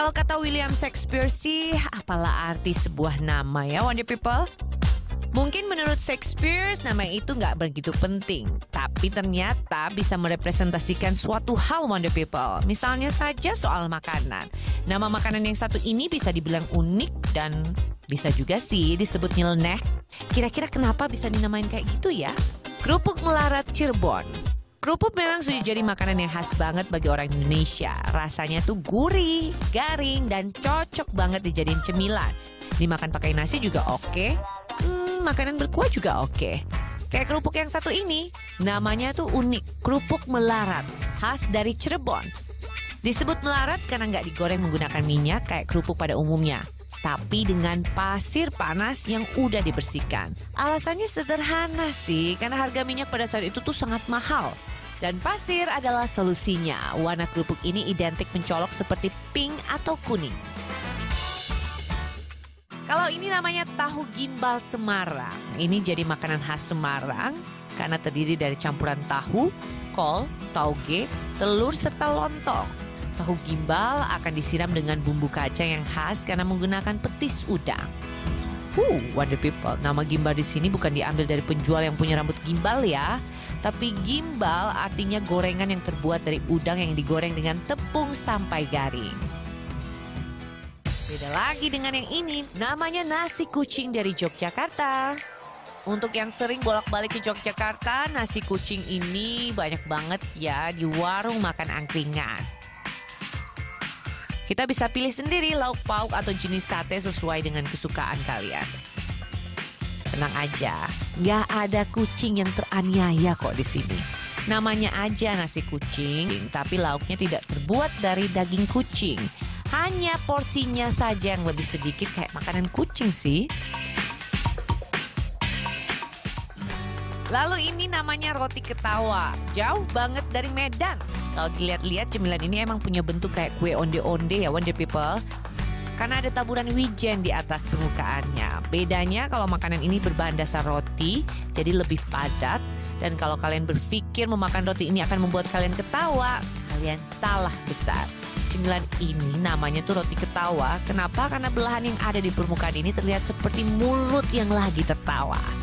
Kalau kata William Shakespeare sih, apalah arti sebuah nama ya, Wonder People? Mungkin menurut Shakespeare, nama itu nggak begitu penting. Tapi ternyata bisa merepresentasikan suatu hal, Wonder People. Misalnya saja soal makanan. Nama makanan yang satu ini bisa dibilang unik dan bisa juga sih disebut nyeleneh. Kira-kira kenapa bisa dinamain kayak gitu ya? Kerupuk melarat Cirebon. Kerupuk memang sudah jadi makanan yang khas banget bagi orang Indonesia. Rasanya tuh gurih, garing, dan cocok banget dijadiin cemilan. Dimakan pakai nasi juga oke. Makanan berkuah juga oke. Kayak kerupuk yang satu ini, namanya tuh unik, kerupuk melarat, khas dari Cirebon. Disebut melarat karena nggak digoreng menggunakan minyak kayak kerupuk pada umumnya, tapi dengan pasir panas yang udah dibersihkan. Alasannya sederhana sih, karena harga minyak pada saat itu tuh sangat mahal. Dan pasir adalah solusinya. Warna kerupuk ini identik mencolok seperti pink atau kuning. Kalau ini namanya tahu gimbal Semarang. Ini jadi makanan khas Semarang karena terdiri dari campuran tahu, kol, tauge, telur, serta lontong. Tahu gimbal akan disiram dengan bumbu kacang yang khas karena menggunakan petis udang. Wonder People, nama gimbal di sini bukan diambil dari penjual yang punya rambut gimbal ya. Tapi gimbal artinya gorengan yang terbuat dari udang yang digoreng dengan tepung sampai garing. Beda lagi dengan yang ini, namanya nasi kucing dari Yogyakarta. Untuk yang sering bolak-balik ke Yogyakarta, nasi kucing ini banyak banget ya di warung makan angkringan. Kita bisa pilih sendiri lauk pauk atau jenis sate sesuai dengan kesukaan kalian. Tenang aja, nggak ada kucing yang teraniaya kok di sini. Namanya aja nasi kucing, tapi lauknya tidak terbuat dari daging kucing. Hanya porsinya saja yang lebih sedikit kayak makanan kucing sih. Lalu ini namanya roti ketawa. Jauh banget dari Medan. Kalau dilihat-lihat cemilan ini emang punya bentuk kayak kue onde-onde ya Wonder People. Karena ada taburan wijen di atas permukaannya. Bedanya kalau makanan ini berbahan dasar roti, jadi lebih padat. Dan kalau kalian berpikir memakan roti ini akan membuat kalian ketawa, kalian salah besar. Cemilan ini namanya tuh roti ketawa. Kenapa? Karena belahan yang ada di permukaan ini terlihat seperti mulut yang lagi tertawa.